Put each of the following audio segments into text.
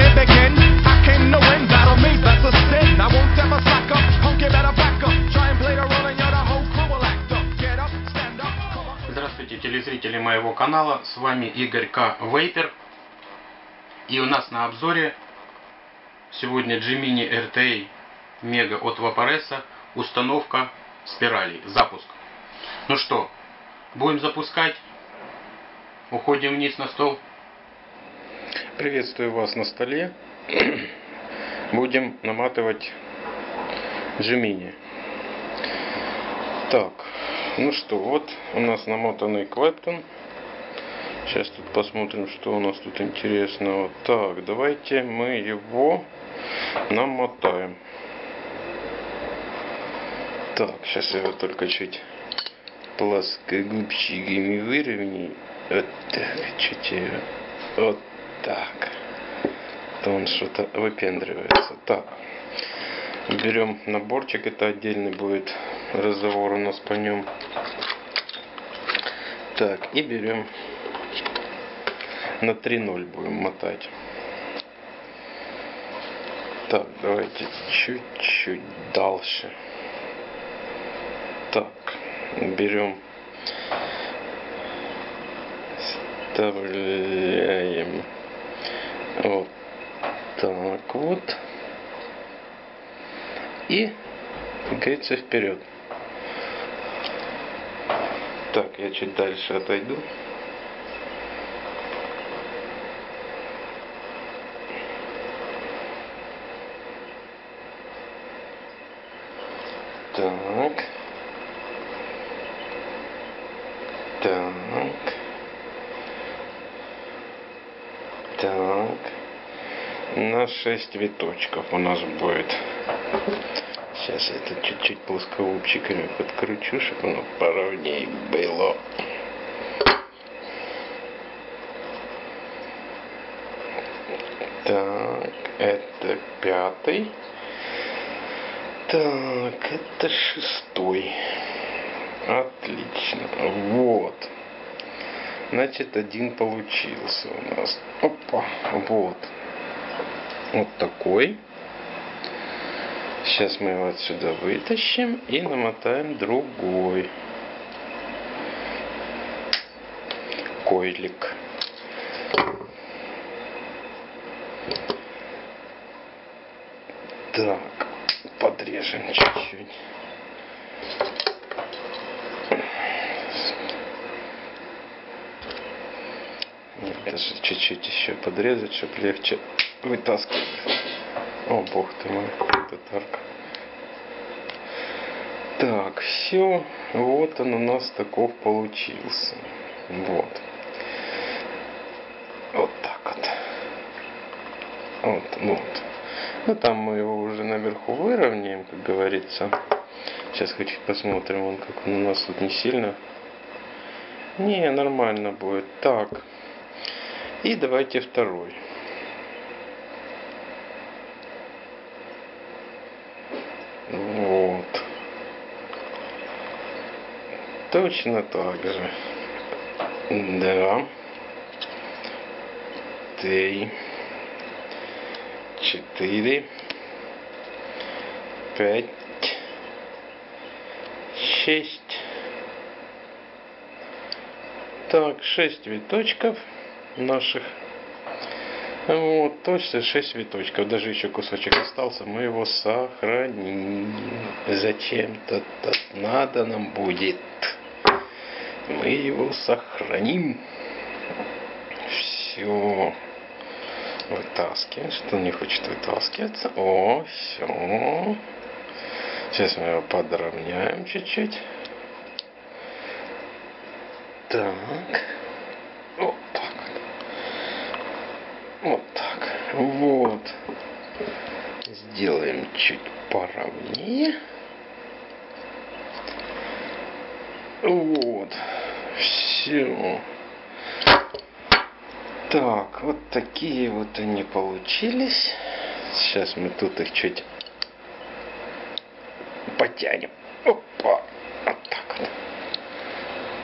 it begin? I came to win, battle me, that's a sin. I won't ever slack up, punk, you better back up. Try and play the role and you're the whole crew will act up. Get up, stand up, come on. Здравствуйте, телезрители моего канала, с вами Игорь К. Вейпер. И у нас на обзоре сегодня Gemini RTA Mega от Vaporesa, установка спиралей, запуск. Ну что, будем запускать, уходим вниз на стол. Приветствую вас на столе. Будем наматывать Gemini. Так, ну что, вот у нас намотанный Клэптон. Сейчас тут посмотрим, что у нас тут интересного. Так, давайте мы его намотаем. Так, сейчас я его только чуть плоскогубчиками выровняю. Вот так, чуть его. Вот так. То он что-то выпендривается. Так, берем наборчик, это отдельный будет разговор у нас по нем. Так, и берем на 3.0 будем мотать. Так, давайте чуть-чуть дальше. Так, берем, вставляем вот так вот и двигается вперед. Так, я чуть дальше отойду. Так. Так. Так. На 6 виточков у нас будет. Сейчас это чуть-чуть плоскогубчиками подкручу, чтобы оно поровнее было. Так, это 5. Так, это 6. Отлично. Вот. Значит, один получился у нас. Опа. Вот. Вот такой. Сейчас мы его отсюда вытащим и намотаем другой койлик. Так, подрежем чуть-чуть. Даже чуть-чуть еще подрезать, чтобы легче вытаскивать. О, бог ты мой, татарка. Так, все. Вот он у нас таков получился. Вот. Вот так вот. Вот. Ну, там мы его уже наверху выровняем, как говорится. Сейчас хоть посмотрим, он как он у нас тут не сильно. Не, нормально будет. Так. И давайте второй. Вот. Точно так же. 2, 3, 4, 5, 6. Так, 6 виточков наших. Вот, точно 6 виточков. Даже еще кусочек остался. Мы его сохраним. Зачем-то надо нам будет. Мы его сохраним. Все. Вытаскиваем. Что не хочет вытаскиваться. О, все. Сейчас мы его подровняем чуть-чуть. Так. Вот так. Вот так. Вот. Сделаем чуть поровнее. Вот. Все. Так, вот такие вот они получились. Сейчас мы тут их чуть потянем. Опа. Вот так вот.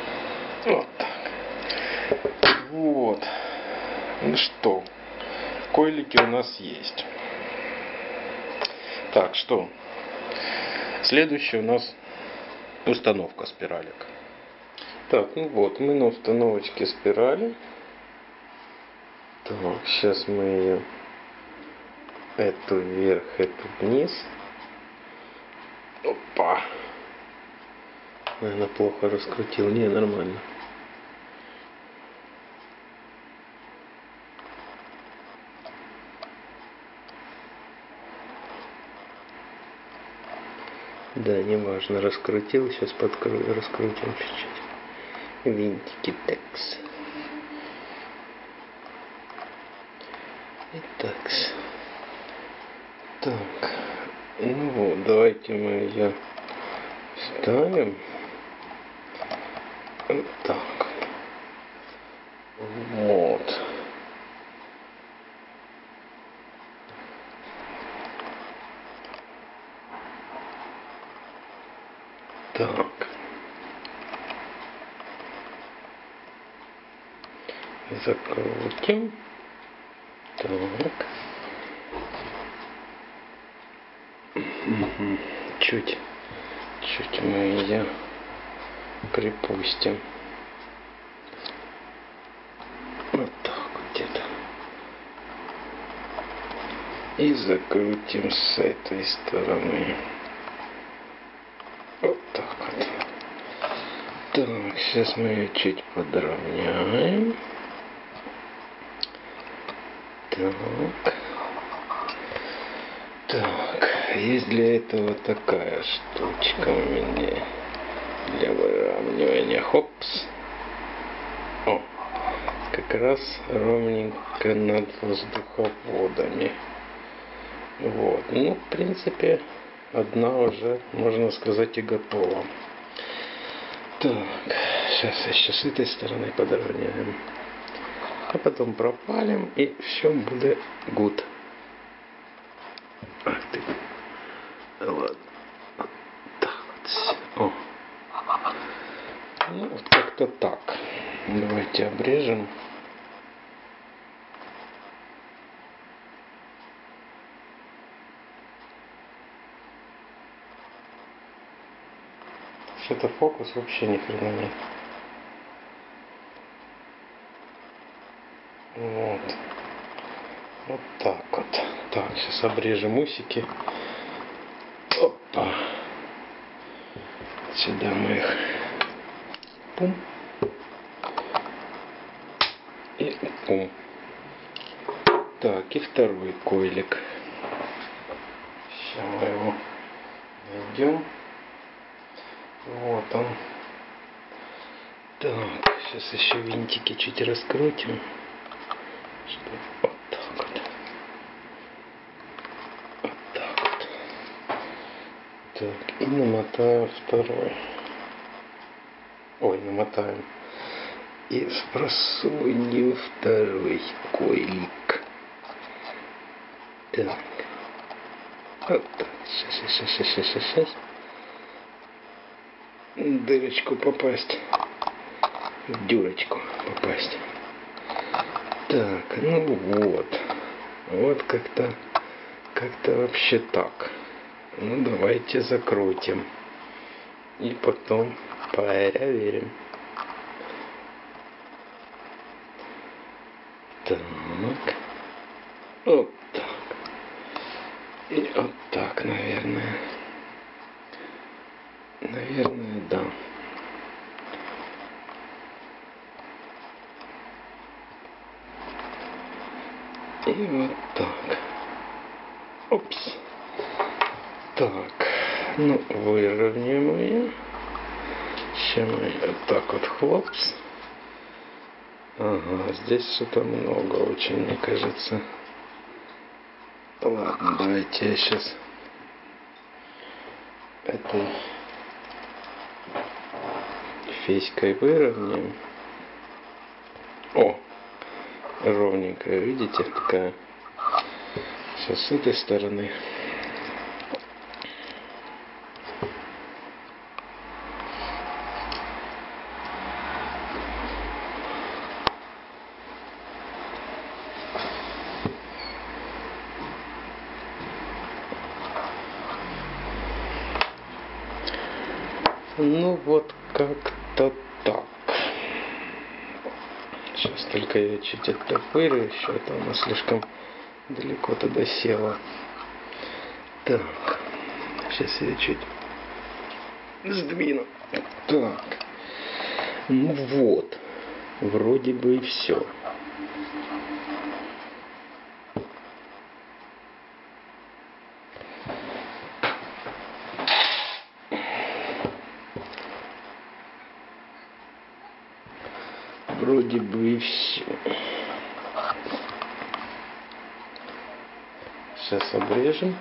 Вот так. Вот. Ну что, койлики у нас есть. Так, что? Следующее у нас установка спиралек. Так, ну вот, мы на установочке спирали. Так, сейчас мы ее эту вверх, эту вниз. Опа! Наверное, плохо раскрутил. Не, нормально. Да, не важно, раскрутил, сейчас раскрутим чуть-чуть. Винтики такс. И такс. Так, ну вот, давайте мы ее ставим. Вот так. Вот. Так. Закрутим. Так. Чуть мы ее припустим. Вот так вот где-то. И закрутим с этой стороны. Вот так вот. Так, сейчас мы ее чуть подровняем. Так, есть для этого такая штучка у меня для выравнивания. Хопс. О, как раз ровненько над воздуховодами. Вот, ну, в принципе, одна уже, можно сказать, и готова. Так, сейчас еще с этой стороны подровняем. А потом пропалим, и все будет good. Ах ты. Ладно. Вот так вот. О. Ну, вот как-то так. Давайте обрежем. Что-то фокус вообще ни хрена нет. Вот. Вот так вот. Так, сейчас обрежем усики. Опа. Сюда мы их. Пум. И пум. Так, и второй койлик. Сейчас мы его найдем. Вот он. Так, сейчас еще винтики чуть раскрутим. Чтобы вот так вот. Вот так вот. Так, и намотаем второй. Ой, намотаем. И просунем второй койлик. Так. Вот так. Сейчас. Дырочку попасть. В дюрочку попасть. Так, ну вот. Вот как-то вообще так. Ну, давайте закрутим. И потом проверим. Так. Вот так. И вот так, наверное. Наверное, да. И вот так. Опс. Так. Ну, выровняем ее. Сейчас мы вот так вот хлопс. Ага, здесь что-то много очень, мне кажется. Ладно, давайте я сейчас этой феськой выровняем. О, ровненькая, видите, такая. Сейчас с этой стороны. Ну вот как-то так. Сейчас только я чуть оттопырю еще, а то она слишком далеко туда села. Так, сейчас я чуть сдвину. Так, ну вот, вроде бы и все. Вроде бы и все. Сейчас обрежем.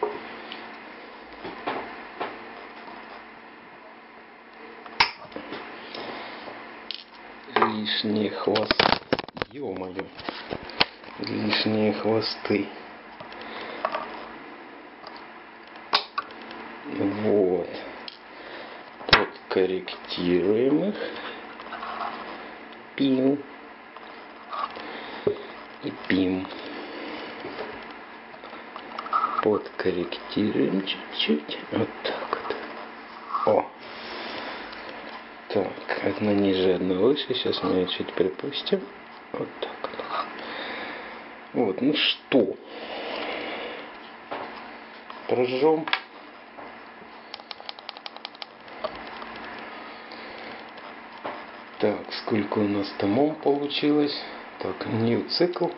Лишние хвосты. Ё-моё. Лишние хвосты. Вот. Подкорректируем их. Пим. И пим. Подкорректируем чуть-чуть. Вот так вот. О. Так, одна ниже, одна выше. Сейчас мы ее чуть припустим. Вот так вот. Вот, ну что. Прожжем. Так, сколько у нас томом получилось? Так, new цикл.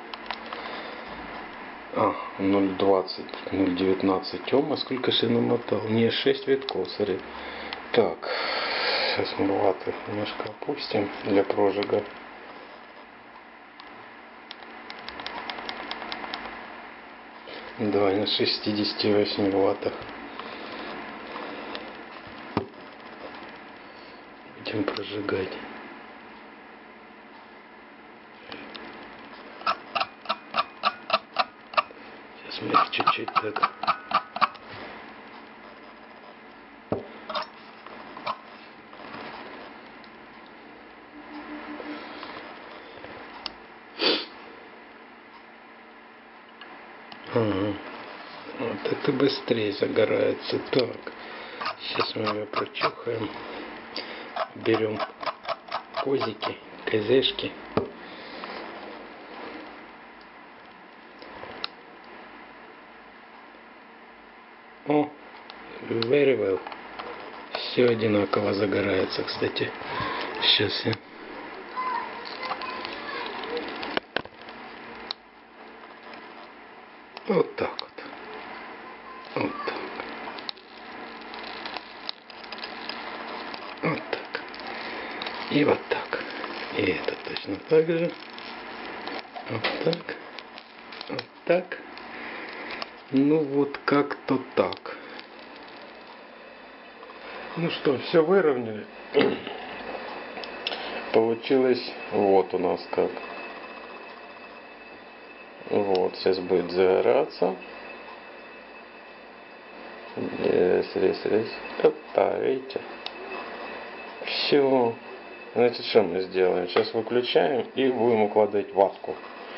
0,20, 0,19 ома. Сколько же я намотал? Не, 6 витков, смотри. Так, сейчас мы ваты немножко опустим для прожига. Давай на 68 ваттах. Будем прожигать. Сейчас мы их чуть-чуть так. Ага. Вот это быстрее загорается. Так, сейчас мы ее прочухаем. Берем козики, козешки. О, very well. Все одинаково загорается, кстати. Сейчас я. Вот так вот. Вот так. Вот так. И вот так. И это точно так же. Вот так. Вот так. Ну вот как-то так. Ну что, все выровняли. Получилось вот у нас как. Вот, сейчас будет загораться. Рез. Опа, видите? Все. Значит, что мы сделаем? Сейчас выключаем и будем укладывать ватку.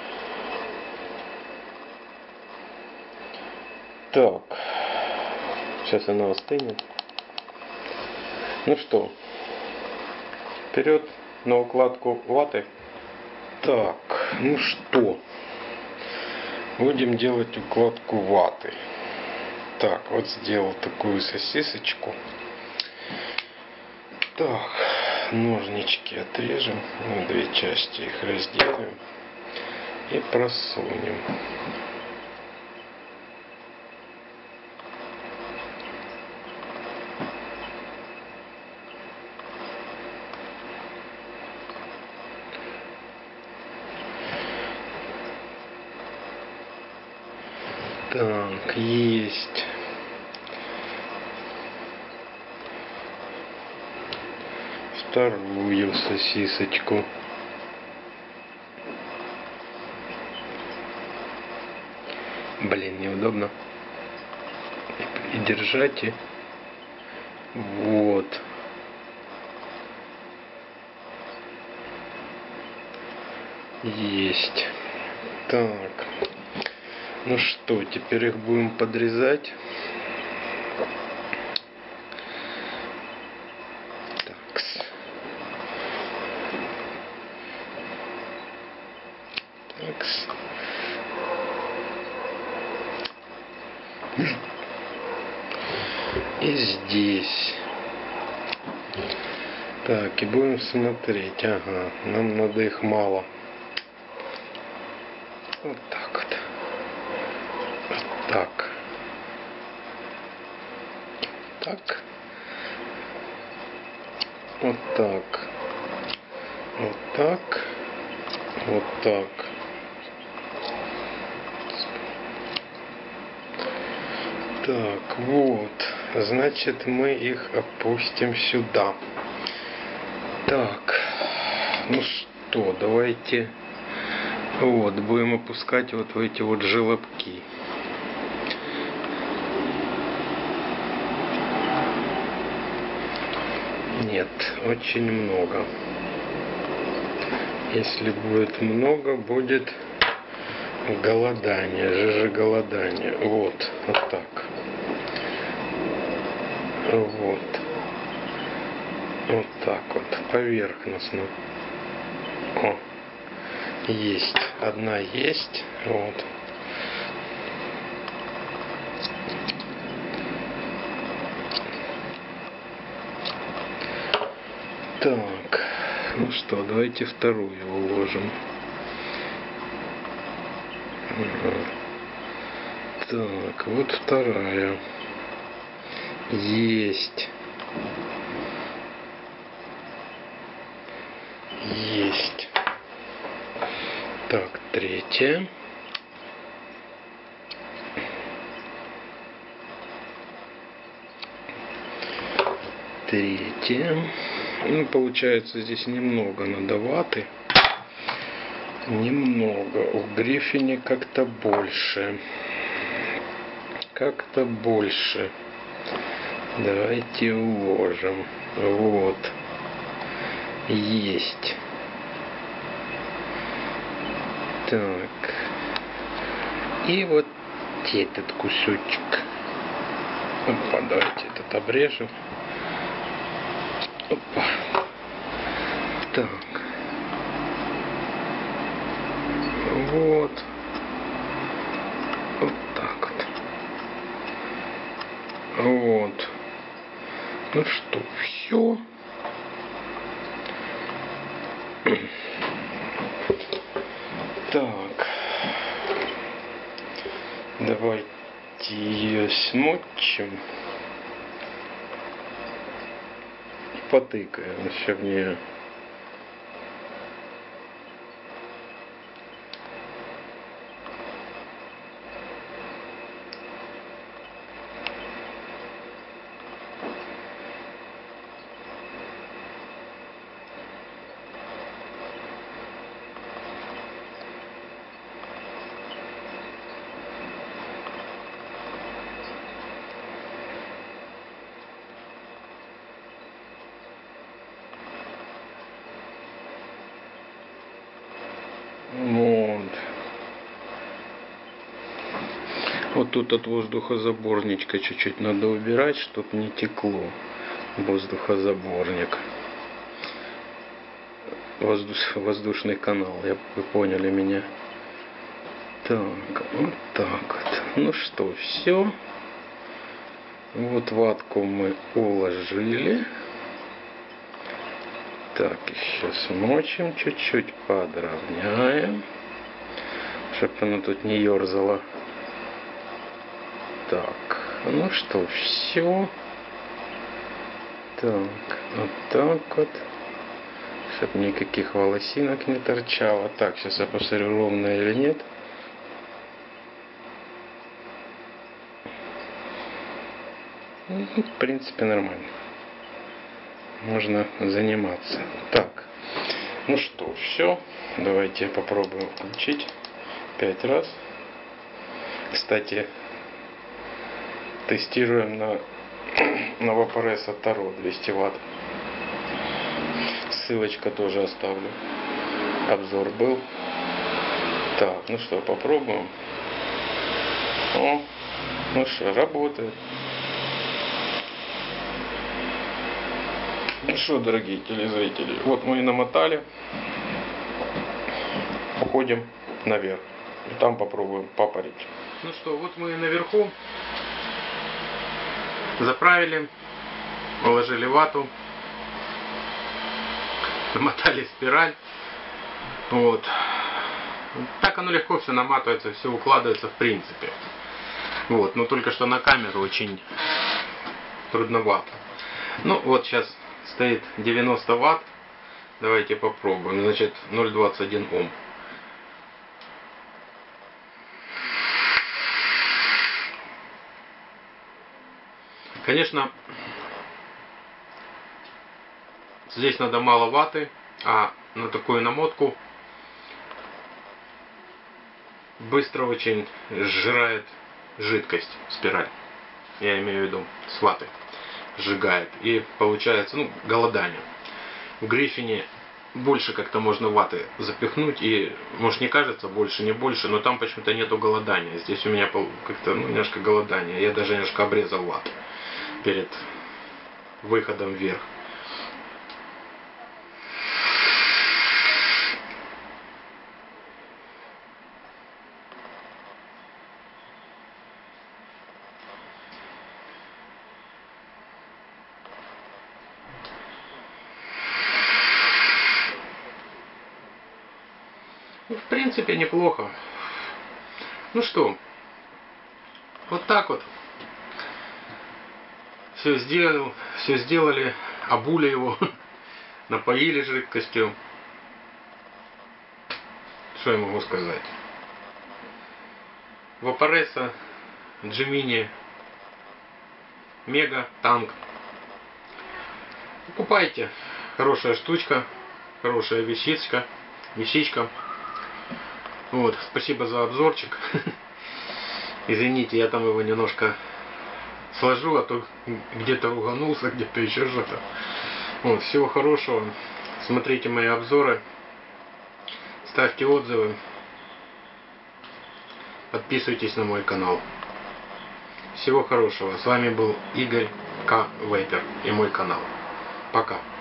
Так. Сейчас она остынет. Ну что, вперед на укладку ваты. Так, ну что, будем делать укладку ваты. Так, вот сделал такую сосисочку. Так, ножнички отрежем, на две части их разделаем и просунем. Так, есть. Вторую сосисочку. Блин, неудобно. И держать. И... Вот. Есть. Так. Ну что, теперь их будем подрезать. Такс. И здесь. Так, и будем смотреть. Ага, нам надо их мало. Вот так вот. Вот так. Так. Вот так. Вот так. Вот так. Так, вот. Значит, мы их опустим сюда. Так. Ну что, давайте... Вот, будем опускать вот в эти вот желобки. Нет, очень много. Если будет много, будет голодание, голодание. Вот, вот так. Вот. Вот так вот, поверхностно. О, есть. Одна есть. Вот. Так, ну что, давайте вторую уложим. Так, вот вторая. Есть. Есть. Так, третья. Третья. Ну, получается, здесь немного надо ваты. Немного. У Гриффини как-то больше. Как-то больше. Давайте уложим. Вот. Есть. Так. И вот этот кусочек. Опа, давайте этот обрежем. Опа. Так. Вот. Вот так вот. Вот. Ну что, все. Так. Давайте ее смочим. Потыкаем еще в нее. Вот. Вот тут от воздухозаборничка чуть-чуть надо убирать, чтобы не текло. Воздухозаборник. Воздушный канал, вы поняли меня. Так, вот так вот. Ну что, все. Вот ватку мы уложили. Так, еще смочим чуть-чуть, подровняем, чтобы она тут не ерзала. Так, ну что, все. Так, вот так вот, чтобы никаких волосинок не торчало. Так, сейчас я посмотрю, ровно или нет. Ну, в принципе, нормально. Можно заниматься. Так, ну что, все. Давайте попробуем включить 5 раз. Кстати, тестируем на Vaporesa Taro 200 Вт. Ссылочка тоже оставлю. Обзор был. Так, ну что, попробуем. О, ну что, работает. Ну что, дорогие телезрители, вот мы и намотали. Уходим. наверх. И там попробуем попарить. Ну что, вот мы наверху заправили, положили вату, намотали спираль. Вот. Так оно легко все наматывается, все укладывается в принципе. Вот, но только что на камеру очень трудновато. Ну вот сейчас стоит 90 ватт. Давайте попробуем. Значит, 0,21 Ом. Конечно, здесь надо мало ваты, а на такую намотку быстро очень сжирает жидкость спираль. Я имею в виду с ваты. Сжигает. И получается, ну, голодание. В Гриффине больше как-то можно ваты запихнуть. И, может, не кажется, больше, не больше, но там почему-то нету голодания. Здесь у меня как-то немножко голодание. Я даже немножко обрезал вату перед выходом вверх. В принципе, неплохо. Ну что, вот так вот. Все сделали, обули его, напоили жидкостью. Что я могу сказать? Вапореса, Gemini, Mega, танк. Покупайте. Хорошая штучка, хорошая вещичка. Вот, спасибо за обзорчик. Извините, я там его немножко сложу, а то где-то руганулся, где-то еще что-то. Вот, всего хорошего. Смотрите мои обзоры. Ставьте отзывы. Подписывайтесь на мой канал. Всего хорошего. С вами был Игорь К. Вейпер и мой канал. Пока.